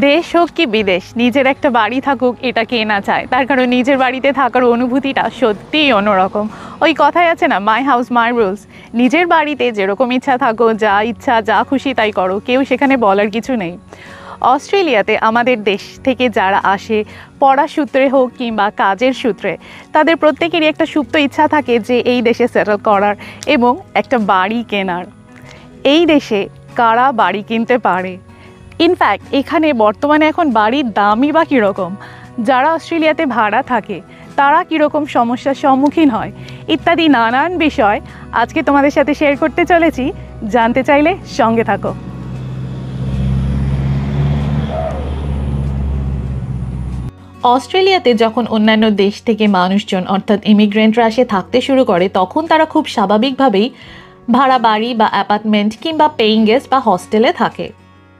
দেশ হোক কি বিদেশ, নিজের একটা বাড়ি থাকুক এটা কে না চায়। তার কারণ নিজের বাড়িতে থাকার অনুভূতিটা সত্যিই অন্যরকম। ওই কথাই আছে না, মাই হাউস মাই রুলস। নিজের বাড়িতে যেরকম ইচ্ছা থাকো, যা ইচ্ছা যা খুশি তাই করো, কেউ সেখানে বলার কিছু নেই। অস্ট্রেলিয়াতে আমাদের দেশ থেকে যারা আসে, পড়ার সূত্রে হোক কিংবা কাজের সূত্রে, তাদের প্রত্যেকেরই একটা সুপ্ত ইচ্ছা থাকে যে এই দেশে সেটেল করার এবং একটা বাড়ি কেনার। এই দেশে কারা বাড়ি কিনতে পারে? ইনফ্যাক্ট এখানে বর্তমানে এখন বাড়ির দামই বা কীরকম, যারা অস্ট্রেলিয়াতে ভাড়া থাকে তারা কীরকম সমস্যার সম্মুখীন হয়, ইত্যাদি নানান বিষয় আজকে তোমাদের সাথে শেয়ার করতে চলেছি। জানতে চাইলে সঙ্গে থাকো। অস্ট্রেলিয়াতে যখন অন্যান্য দেশ থেকে মানুষজন অর্থাৎ ইমিগ্রেন্টরা এসে থাকতে শুরু করে, তখন তারা খুব স্বাভাবিকভাবেই ভাড়া বাড়ি বা অ্যাপার্টমেন্ট কিংবা পেইং গেস্ট বা হস্টেলে থাকে।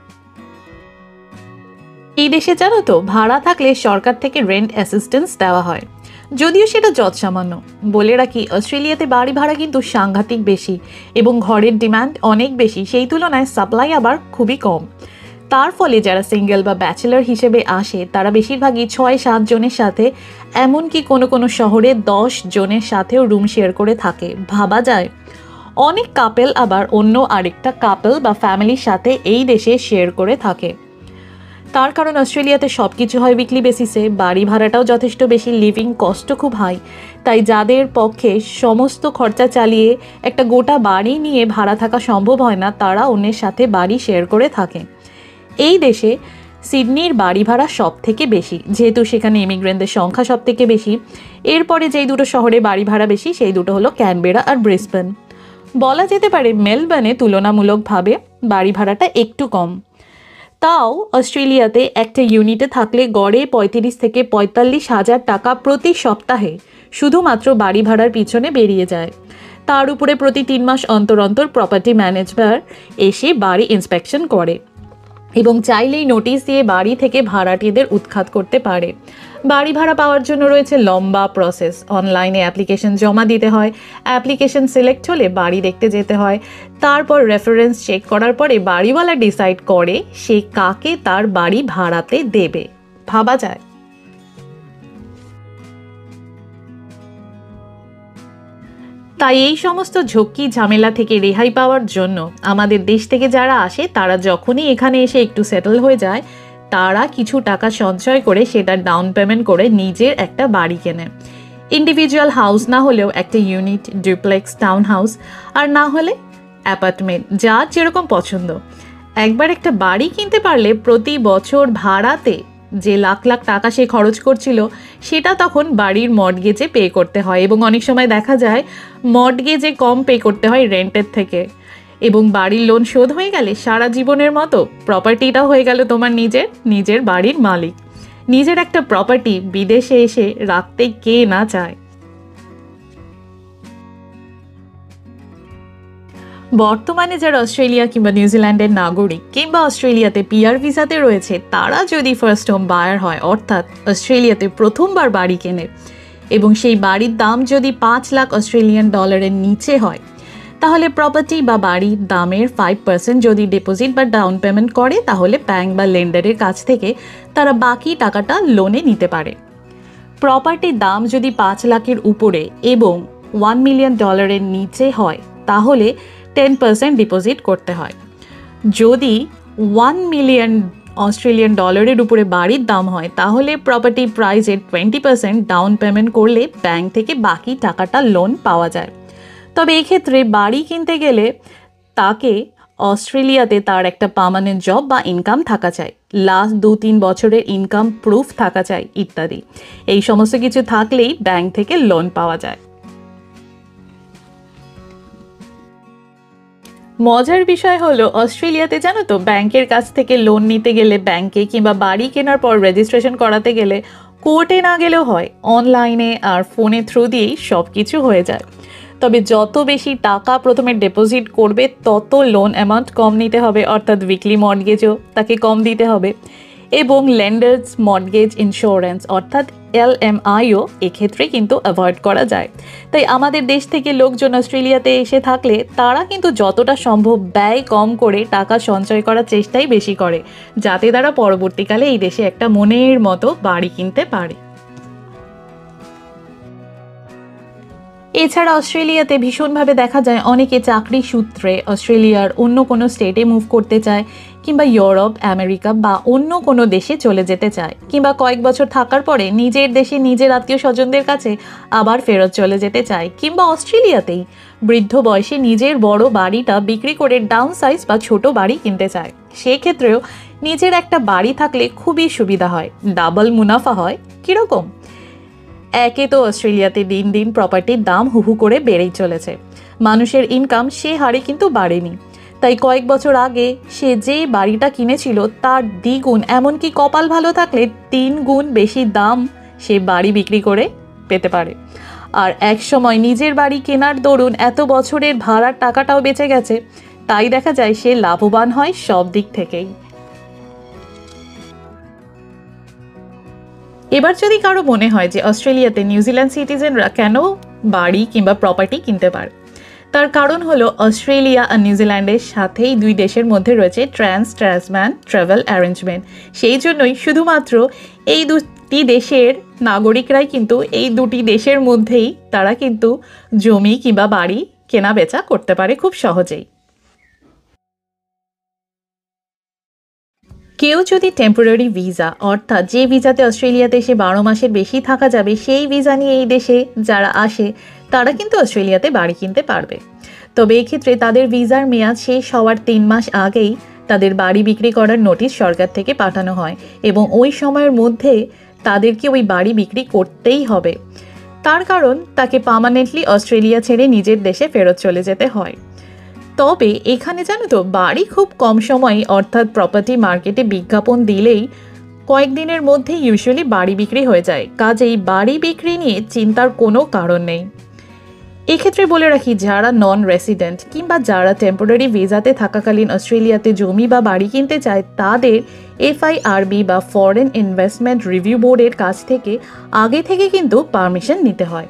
এই দেশে জানো তো, ভাড়া থাকলে সরকার থেকে রেন্ট অ্যাসিস্ট্যান্স দেওয়া হয়, যদিও সেটা যৎসামান্য। বলে রাখি, অস্ট্রেলিয়াতে বাড়ি ভাড়া কিন্তু সাংঘাতিক বেশি এবং ঘরের ডিমান্ড অনেক বেশি, সেই তুলনায় সাপ্লাই আবার খুবই কম। তার ফলে যারা সিঙ্গেল বা ব্যাচেলর হিসেবে আসে তারা বেশিরভাগই 6-7 জনের সাথে, এমনকি কোনো কোনো শহরে 10 জনের সাথেও রুম শেয়ার করে থাকে। ভাবা যায়, অনেক কাপেল আবার অন্য আরেকটা কাপেল বা ফ্যামিলির সাথে এই দেশে শেয়ার করে থাকে। তার কারণ অস্ট্রেলিয়াতে সব কিছু হয় উইকলি বেসিসে, বাড়ি ভাড়াটাও যথেষ্ট বেশি, লিভিং কস্টও খুব হাই। তাই যাদের পক্ষে সমস্ত খরচা চালিয়ে একটা গোটা বাড়ি নিয়ে ভাড়া থাকা সম্ভব হয় না, তারা অন্যের সাথে বাড়ি শেয়ার করে থাকে। এই দেশে সিডনির বাড়ি ভাড়া সব থেকে বেশি, যেহেতু সেখানে ইমিগ্রেন্টদের সংখ্যা সব থেকে বেশি। এরপরে যেই দুটো শহরে বাড়ি ভাড়া বেশি সেই দুটো হলো ক্যানবেরা আর ব্রিসবেন। বলা যেতে পারে মেলবোর্নে তুলনামূলকভাবে বাড়ি ভাড়াটা একটু কম। তাও অস্ট্রেলিয়াতে একটা ইউনিটে থাকলে গড়ে 35 থেকে 45 হাজার টাকা প্রতি সপ্তাহে শুধুমাত্র বাড়ি ভাড়ার পিছনে বেরিয়ে যায়। তার উপরে প্রতি 3 মাস অন্তর অন্তর প্রপার্টি ম্যানেজার এসে বাড়ি ইন্সপেকশন করে এবং চাইলেই নোটিশ দিয়ে বাড়ি থেকে ভাড়াটিদের উৎখাত করতে পারে। বাড়ি ভাড়া পাওয়ার জন্য রয়েছে লম্বা প্রসেস। অনলাইনে অ্যাপ্লিকেশন জমা দিতে হয়, অ্যাপ্লিকেশন সিলেক্ট হলে বাড়ি দেখতে যেতে হয়, তারপর রেফারেন্স চেক করার পরে বাড়িওয়ালা ডিসাইড করে সে কাকে তার বাড়ি ভাড়াতে দেবে। ভাবা যায়। তাই এই সমস্ত ঝক্কি ঝামেলা থেকে রেহাই পাওয়ার জন্য আমাদের দেশ থেকে যারা আসে তারা যখনই এখানে এসে একটু সেটেল হয়ে যায়, তারা কিছু টাকা সঞ্চয় করে সেটা ডাউন পেমেন্ট করে নিজের একটা বাড়ি কেনে। ইন্ডিভিজুয়াল হাউস না হলেও একটা ইউনিট, ডুপ্লেক্স, টাউন হাউস, আর না হলে অ্যাপার্টমেন্ট, যার যেরকম পছন্দ। একবার একটা বাড়ি কিনতে পারলে প্রতি বছর ভাড়াতে যে লাখ লাখ টাকা সে খরচ করছিল, সেটা তখন বাড়ির মর্টগেজে পে করতে হয় এবং অনেক সময় দেখা যায় মর্টগেজে কম পে করতে হয় রেন্টের থেকে। এবং বাড়ির লোন শোধ হয়ে গেলে সারা জীবনের মতো প্রপার্টিটাও হয়ে গেল তোমার নিজের বাড়ির মালিক। নিজের একটা প্রপার্টি বিদেশে এসে রাখতে কে না চায়। বর্তমানে যারা অস্ট্রেলিয়া কিংবা নিউজিল্যান্ডের নাগরিক কিংবা অস্ট্রেলিয়াতে পিআর ভিসাতে রয়েছে, তারা যদি ফার্স্ট হোম বায়ার হয়, অর্থাৎ অস্ট্রেলিয়াতে প্রথমবার বাড়ি কেনে এবং সেই বাড়ির দাম যদি 5 লাখ অস্ট্রেলিয়ান ডলারের নিচে হয়, তাহলে প্রপার্টি বা বাড়ির দামের 5% যদি ডিপোজিট বা ডাউন পেমেন্ট করে, তাহলে ব্যাংক বা লেন্ডারের কাছ থেকে তারা বাকি টাকাটা লোনে নিতে পারে। প্রপার্টির দাম যদি 5 লাখের উপরে এবং 1 মিলিয়ন ডলারের নিচে হয়, তাহলে 10% ডিপোজিট করতে হয়। যদি 1 মিলিয়ন অস্ট্রেলিয়ান ডলারের উপরে বাড়ির দাম হয়, তাহলে প্রপার্টি প্রাইসের 20% ডাউন পেমেন্ট করলে ব্যাংক থেকে বাকি টাকাটা লোন পাওয়া যায়। তবে এক্ষেত্রে বাড়ি কিনতে গেলে তাকে অস্ট্রেলিয়াতে তার একটা পার্মানেন্ট জব বা ইনকাম থাকা চাই, লাস্ট 2-3 বছরের ইনকাম প্রুফ থাকা চাই ইত্যাদি। এই সমস্ত কিছু থাকলেই ব্যাংক থেকে লোন পাওয়া যায়। মজার বিষয় হলো, অস্ট্রেলিয়াতে জানো তো, ব্যাংকের কাছ থেকে লোন নিতে গেলে, ব্যাংকে কিংবা বাড়ি কেনার পর রেজিস্ট্রেশন করাতে গেলে কোর্টে না গেলেও হয়, অনলাইনে আর ফোনের থ্রু দিয়েই সব কিছু হয়ে যায়। তবে যত বেশি টাকা প্রথমে ডিপোজিট করবে, তত লোন অ্যামাউন্ট কম নিতে হবে, অর্থাৎ উইকলি মর্টগেজও তাকে কম দিতে হবে। এবং ল্যান্ডার্স মর্টগেজ ইন্স্যুরেন্স অর্থাৎ LMIও এক্ষেত্রে কিন্তু অ্যাভয়েড করা যায়। তাই আমাদের দেশ থেকে লোকজন অস্ট্রেলিয়াতে এসে থাকলে তারা কিন্তু যতটা সম্ভব ব্যয় কম করে টাকা সঞ্চয় করার চেষ্টাই বেশি করে, যাতে তারা পরবর্তীকালে এই দেশে একটা মনের মতো বাড়ি কিনতে পারে। এছাড়া অস্ট্রেলিয়াতে ভীষণভাবে দেখা যায় অনেকে চাকরি সূত্রে অস্ট্রেলিয়ার অন্য কোনো স্টেটে মুভ করতে চায়, কিংবা ইউরোপ, আমেরিকা বা অন্য কোনো দেশে চলে যেতে চায়, কিংবা কয়েক বছর থাকার পরে নিজের দেশে নিজের আত্মীয় স্বজনদের কাছে আবার ফেরত চলে যেতে চায়, কিংবা অস্ট্রেলিয়াতেই বৃদ্ধ বয়সে নিজের বড় বাড়িটা বিক্রি করে ডাউন সাইজ বা ছোট বাড়ি কিনতে চায়। সেক্ষেত্রেও নিজের একটা বাড়ি থাকলে খুবই সুবিধা হয়, ডাবল মুনাফা হয়। কীরকম? একে তো অস্ট্রেলিয়াতে দিন দিন প্রপার্টির দাম হুহু করে বেড়েই চলেছে, মানুষের ইনকাম সে হারে কিন্তু বাড়েনি। তাই কয়েক বছর আগে সে যে বাড়িটা কিনেছিল তার দ্বিগুণ, এমনকি কপাল ভালো থাকলে 3 গুণ বেশি দাম সে বাড়ি বিক্রি করে পেতে পারে। আর এক সময় নিজের বাড়ি কেনার দরুন এত বছরের ভাড়ার টাকাটাও বেঁচে গেছে। তাই দেখা যায় সে লাভবান হয় সব দিক থেকেই। এবার যদি কারো মনে হয় যে অস্ট্রেলিয়াতে নিউজিল্যান্ড সিটিজেনরা কেন বাড়ি কিংবা প্রপার্টি কিনতে পারে, তার কারণ হলো অস্ট্রেলিয়া আর নিউজিল্যান্ডের সাথেই দুই দেশের মধ্যে রয়েছে ট্রান্স-টাসমান ট্রাভেল অ্যারেঞ্জমেন্ট। সেই জন্যই শুধুমাত্র এই দুটি দেশের নাগরিকরাই কিন্তু এই দুটি দেশের মধ্যেই তারা কিন্তু জমি কিংবা বাড়ি কেনা বেচা করতে পারে খুব সহজেই। কেউ যদি টেম্পোরারি ভিসা অর্থাৎ যে ভিসাতে অস্ট্রেলিয়াতে এসে 12 মাসের বেশি থাকা যাবে সেই ভিসা নিয়ে এই দেশে যারা আসে তারা কিন্তু অস্ট্রেলিয়াতে বাড়ি কিনতে পারবে। তবে এক্ষেত্রে তাদের ভিসার মেয়াদ শেষ হওয়ার 3 মাস আগেই তাদের বাড়ি বিক্রি করার নোটিশ সরকার থেকে পাঠানো হয় এবং ওই সময়ের মধ্যে তাদেরকে ওই বাড়ি বিক্রি করতেই হবে। তার কারণ তাকে পার্মানেন্টলি অস্ট্রেলিয়া ছেড়ে নিজের দেশে ফেরত চলে যেতে হয়। তবে এখানে জানো তো, বাড়ি খুব কম সময়ে অর্থাৎ প্রপার্টি মার্কেটে বিজ্ঞাপন দিলেই কয়েকদিনের মধ্যে ইউজুয়ালি বাড়ি বিক্রি হয়ে যায়। কাজেই বাড়ি বিক্রি নিয়ে চিন্তার কোনো কারণ নেই। এক্ষেত্রে বলে রাখি, যারা নন রেসিডেন্ট কিংবা যারা টেম্পোরারি ভিসাতে থাকাকালীন অস্ট্রেলিয়াতে জমি বা বাড়ি কিনতে চায় তাদের FIRB বা ফরেন ইনভেস্টমেন্ট রিভিউ বোর্ডের কাছ থেকে আগে থেকে কিন্তু পারমিশন নিতে হয়।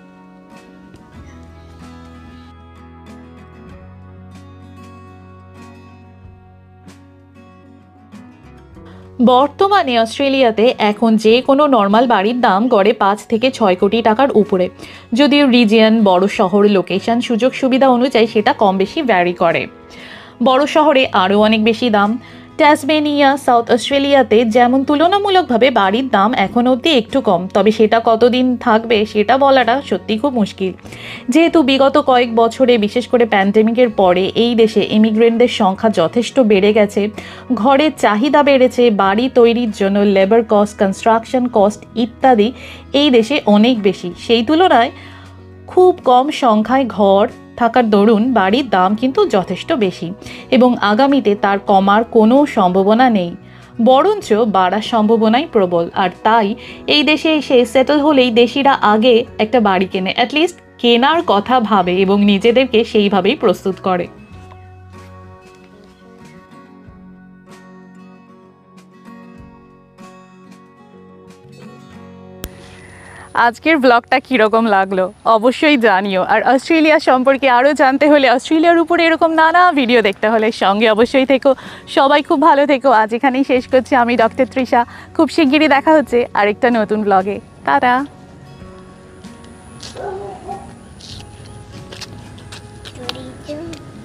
বর্তমানে অস্ট্রেলিয়াতে এখন যে কোনো নর্মাল বাড়ির দাম গড়ে 5 থেকে 6 কোটি টাকার উপরে। যদিও রিজিয়ন, বড় শহর, লোকেশন, সুযোগ সুবিধা অনুযায়ী সেটা কম বেশি ভ্যারি করে। বড় শহরে আরও অনেক বেশি দাম। ট্যাসমেনিয়া, সাউথ অস্ট্রেলিয়াতে যেমন তুলনামূলকভাবে বাড়ির দাম এখন অবধি একটু কম, তবে সেটা কতদিন থাকবে সেটা বলাটা সত্যি খুব মুশকিল। যেহেতু বিগত কয়েক বছরে বিশেষ করে প্যান্ডেমিকের পরে এই দেশে ইমিগ্রেন্টদের সংখ্যা যথেষ্ট বেড়ে গেছে, ঘরের চাহিদা বেড়েছে, বাড়ি তৈরির জন্য লেবার কস্ট, কনস্ট্রাকশন কস্ট ইত্যাদি এই দেশে অনেক বেশি। সেই তুলনায় খুব কম সংখ্যায় ঘর থাকার দরুন বাড়ির দাম কিন্তু যথেষ্ট বেশি এবং আগামীতে তার কমার কোনো সম্ভাবনা নেই, বরঞ্চ বাড়ার সম্ভাবনাই প্রবল। আর তাই এই দেশে এসে সেটেল হলেই দেশিরা আগে একটা বাড়ি কেনে, অ্যাটলিস্ট কেনার কথা ভাবে এবং নিজেদেরকে সেইভাবেই প্রস্তুত করে। আজকের ব্লগটা কীরকম লাগলো অবশ্যই জানিও। আর অস্ট্রেলিয়া সম্পর্কে আরও জানতে হলে, অস্ট্রেলিয়ার উপরে এরকম নানা ভিডিও দেখতে হলে সঙ্গে অবশ্যই থেকো। সবাই খুব ভালো থেকো। আজ এখানেই শেষ করছি। আমি ডক্টর তৃষা। খুব শিগগিরই দেখা হচ্ছে আরেকটা নতুন ব্লগে। টাটা।